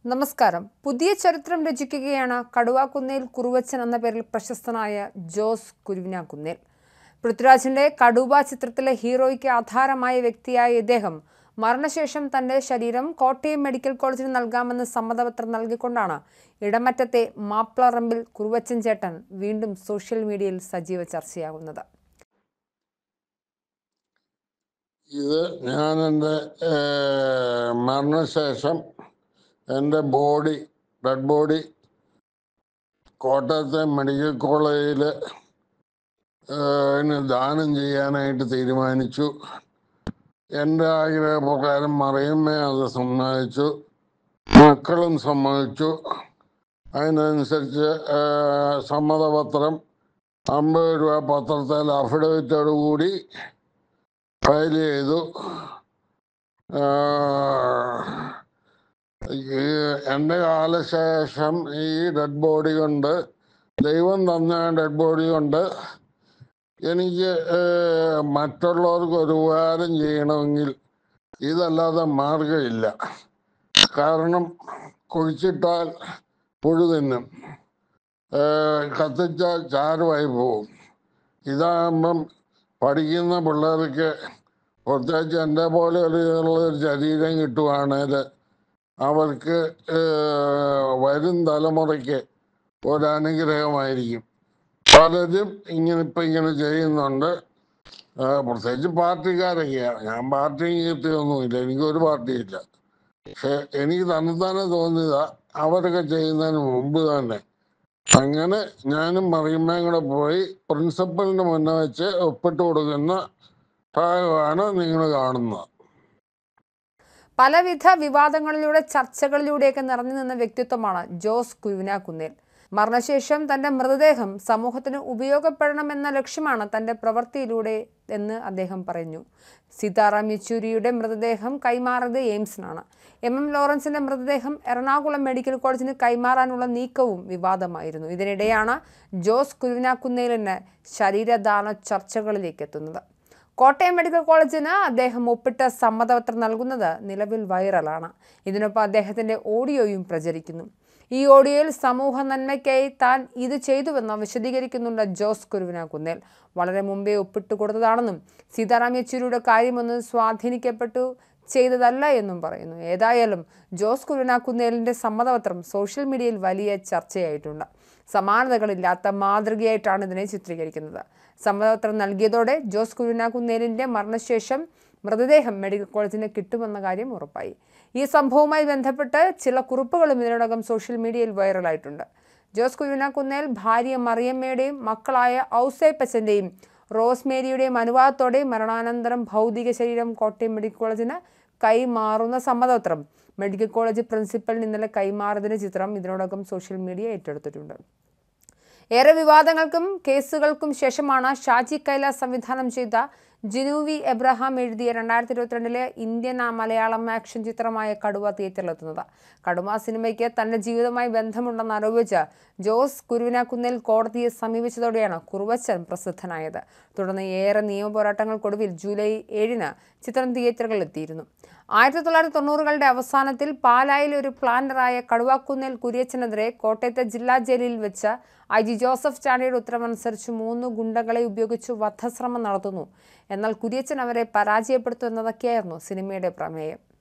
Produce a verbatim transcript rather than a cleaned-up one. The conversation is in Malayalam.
നമസ്കാരം. പുതിയ ചരിത്രം രചിക്കുകയാണ് കടുവാക്കുന്നേൽ കുറുവച്ചൻ എന്ന പേരിൽ പ്രശസ്തനായ ജോസ് കുരുവിനാക്കുന്നേൽ. പൃഥ്വിരാജിന്റെ കടുവ ചിത്രത്തിലെ ഹീറോയ്ക്ക് ആധാരമായ വ്യക്തിയായ ഇദ്ദേഹം മരണശേഷം തന്റെ ശരീരം കോട്ടയം മെഡിക്കൽ കോളേജിന് നൽകാമെന്ന് സമ്മതപത്രം നൽകിക്കൊണ്ടാണ് ഇടമറ്റത്തെ മാപ്ലറമ്പിൽ കുറുവച്ചൻ ചേട്ടൻ വീണ്ടും സോഷ്യൽ മീഡിയയിൽ സജീവ ചർച്ചയാകുന്നത്. ഇത് ഞാൻ എൻ്റെ മരണശേഷം എൻ്റെ ബോഡി ഡെഡ് ബോഡി കോട്ടയത്തെ മെഡിക്കൽ കോളേജിൽ ദാനം ചെയ്യാനായിട്ട് തീരുമാനിച്ചു. എൻ്റെ ആഗ്രഹപ്രകാരം മറിയമ്മ അത് സമ്മതിച്ചു, മക്കളും സമ്മതിച്ചു. അതിനനുസരിച്ച് സമ്മതപത്രം അമ്പത് രൂപ പത്രത്തിൽ അഫിഡവിറ്റോട് കൂടി ഫയൽ ചെയ്തു. എൻ്റെ കാലശേഷം ഈ ഡെഡ് ബോഡി കൊണ്ട്, ദൈവം തന്ന ഡെഡ് ബോഡി കൊണ്ട് എനിക്ക് മറ്റുള്ളവർക്ക് ഒരു ഉപകാരം ചെയ്യണമെങ്കിൽ ഇതല്ലാതെ മാർഗമില്ല. കാരണം കുഴിച്ചിട്ടാൽ പുഴു തിന്നും, കത്തിച്ചാൽ ചാരമായി പോവും. ഇതാകുമ്പം പഠിക്കുന്ന പിള്ളേർക്ക്, പ്രത്യേകിച്ച് എൻ്റെ പോലെ ഒരു ശരീരം കിട്ടുവാണെങ്കിൽ അവർക്ക് വരും തലമുറയ്ക്ക് ഒരനുഗ്രഹമായിരിക്കും. പലരും ഇങ്ങനെ ഇപ്പം ഇങ്ങനെ ചെയ്യുന്നുണ്ട്, പ്രത്യേകിച്ച് പാർട്ടിക്കാരൊക്കെയാണ്. ഞാൻ പാർട്ടി കിട്ടിയൊന്നുമില്ല, എനിക്കൊരു പാർട്ടിയില്ല. പക്ഷെ എനിക്ക് തന്നെത്താനെ തോന്നിയതാ അവരൊക്കെ ചെയ്യുന്നതിന് മുമ്പ് തന്നെ. അങ്ങനെ ഞാനും മറിയമ്മയും കൂടെ പോയി പ്രിൻസിപ്പലിന് മുന്നേ വെച്ച് ഒപ്പിട്ട് കൊടുക്കുന്ന ഭാഗമാണ് നിങ്ങൾ കാണുന്നത്. പലവിധ വിവാദങ്ങളിലൂടെ ചർച്ചകളിലൂടെയൊക്കെ നിറഞ്ഞു നിന്ന വ്യക്തിത്വമാണ് ജോസ് കുരുവിനാക്കുന്നേൽ. മരണശേഷം തന്റെ മൃതദേഹം സമൂഹത്തിന് ഉപയോഗപ്പെടണമെന്ന ലക്ഷ്യമാണ് തന്റെ പ്രവൃത്തിയിലൂടെ എന്ന് അദ്ദേഹം പറഞ്ഞു. സീതാറാം യെച്ചൂരിയുടെ മൃതദേഹം കൈമാറിയത് എയിംസിനാണ്. എം എം ലോറൻസിന്റെ മൃതദേഹം എറണാകുളം മെഡിക്കൽ കോളേജിന് കൈമാറാനുള്ള നീക്കവും വിവാദമായിരുന്നു. ഇതിനിടെയാണ് ജോസ് കുരുവിനാക്കുന്നേലിന് ശരീരദാന ചർച്ചകളിലേക്ക് എത്തുന്നത്. കോട്ടയം മെഡിക്കൽ കോളേജിന് അദ്ദേഹം ഒപ്പിട്ട സമ്മതപത്രം നൽകുന്നത് നിലവിൽ വൈറലാണ്. ഇതിനൊപ്പം അദ്ദേഹത്തിന്റെ ഓഡിയോയും പ്രചരിക്കുന്നു. ഈ ഓഡിയോയിൽ സമൂഹ നന്മയ്ക്കായി താൻ ഇത് ചെയ്തുവെന്ന് വിശദീകരിക്കുന്നുണ്ട് ജോസ് കുരുവിനാക്കുന്നേൽ. വളരെ മുമ്പേ ഒപ്പിട്ട് കൊടുത്തതാണെന്നും സീതാറാം യെച്ചൂരിയുടെ കാര്യമൊന്നും സ്വാധീനിക്കപ്പെട്ടു ചെയ്തതല്ല എന്നും പറയുന്നു. ഏതായാലും ജോസ് കുരുവിനാക്കുന്നേലിന്റെ സമ്മതപത്രം സോഷ്യൽ മീഡിയയിൽ വലിയ ചർച്ചയായിട്ടുണ്ട്. സമാനതകളില്ലാത്ത മാതൃകയായിട്ടാണ് ഇതിനെ ചിത്രീകരിക്കുന്നത്. സമ്മതപത്രം നൽകിയതോടെ ജോസ് കുരുവിനാക്കുന്നേലിന്റെ മരണശേഷം മൃതദേഹം മെഡിക്കൽ കോളേജിന് കിട്ടുമെന്ന കാര്യം ഉറപ്പായി. ഈ സംഭവവുമായി ബന്ധപ്പെട്ട് ചില കുറിപ്പുകളും ഇതിനോടകം സോഷ്യൽ മീഡിയയിൽ വൈറലായിട്ടുണ്ട്. ജോസ് കുരുവിനാക്കുന്നേൽ ഭാര്യ മറിയമ്മയുടെയും മക്കളായ ഔസേപ്പച്ചന്റെയും റോസ്മേരിയുടെയും അനുവാദത്തോടെ മരണാനന്തരം ഭൗതിക ശരീരം കോട്ടയം മെഡിക്കൽ കോളേജിന് കൈമാറുന്ന സമ്മതപത്രം മെഡിക്കൽ കോളേജ് പ്രിൻസിപ്പലിന് ഇന്നലെ കൈമാറിയതിന്റെ ചിത്രം ഇതിനോടകം സോഷ്യൽ മീഡിയ ഏറ്റെടുത്തിട്ടുണ്ട്. ഏറെ വിവാദങ്ങൾക്കും കേസുകൾക്കും ശേഷമാണ് ഷാജി കൈലാസ് സംവിധാനം ചെയ്ത ജിനൂവി എബ്രഹാം എഴുതിയ രണ്ടായിരത്തി ഇരുപത്തിരണ്ടിലെ ഇന്ത്യൻ മലയാളം ആക്ഷൻ ചിത്രമായ കടുവ തിയേറ്ററിലെത്തുന്നത്. കടുവ സിനിമയ്ക്ക് തന്റെ ജീവിതവുമായി ബന്ധമുണ്ടെന്ന് ആരോപിച്ച് ജോസ് കുരുവിനാക്കുന്നേൽ കോടതിയെ സമീപിച്ചതോടെയാണ് കുറുവച്ചൻ പ്രസിദ്ധനായത്. തുടർന്ന് ഏറെ നിയമ പോരാട്ടങ്ങൾക്കൊടുവിൽ ജൂലൈ ഏഴിന് ചിത്രം തിയേറ്ററുകളിലെത്തിയിരുന്നു. ആയിരത്തി തൊള്ളായിരത്തി തൊണ്ണൂറുകളുടെ അവസാനത്തിൽ പാലായിലെ ഒരു പ്ലാന്ററായ കടുവാക്കുന്നേൽ കുര്യച്ചനെതിരെ കോട്ടയത്തെ ജില്ലാ ജയിലിൽ വെച്ച് ഐ ജി ജോസഫ് ചാണ്ടിയുടെ ഉത്തരവനുസരിച്ച് മൂന്ന് ഗുണ്ടകളെ ഉപയോഗിച്ച് വധശ്രമം നടത്തുന്നു. എന്നാൽ കുര്യച്ചൻ അവരെ പരാജയപ്പെടുത്തും എന്നതൊക്കെയായിരുന്നു സിനിമയുടെ പ്രമേയം.